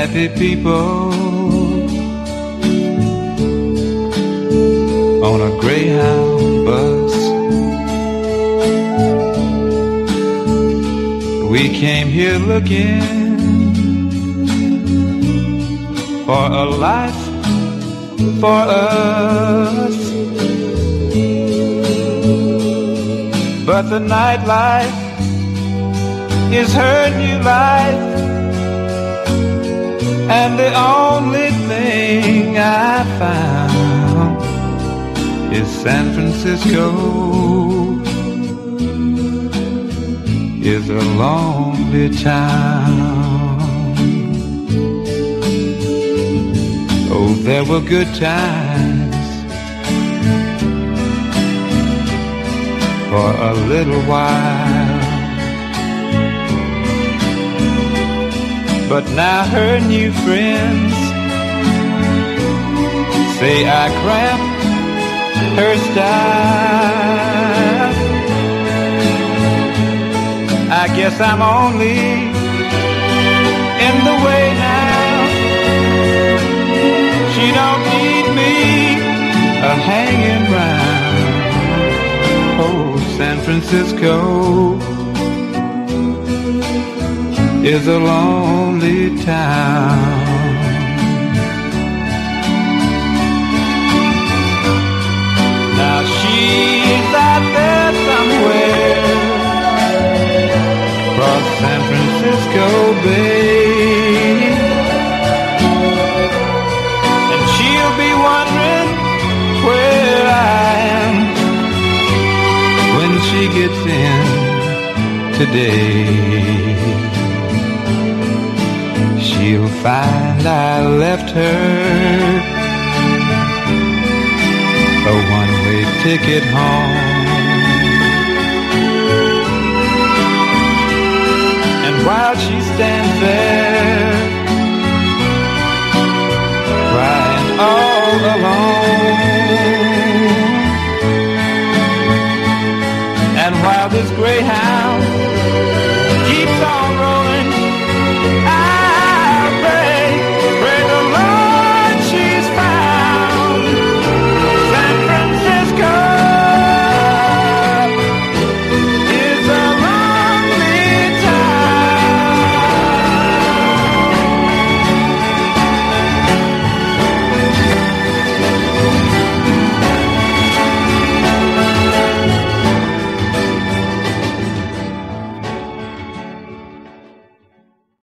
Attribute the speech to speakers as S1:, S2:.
S1: happy people on a Greyhound bus. We came here looking for a life for us, but the nightlife is her new life, and the only thing I found is San Francisco is a lonely town. Oh, there were good times for a little while, but now her new friends say I cramp her style. I guess I'm only in the way now. She don't need me hanging round. Oh, San Francisco is a lonely town. Now she's out there somewhere across San Francisco Bay, and she'll be wondering where I am when she gets in today. She'll find I left her a one-way ticket home, and while she stands there crying all alone, and while this Greyhound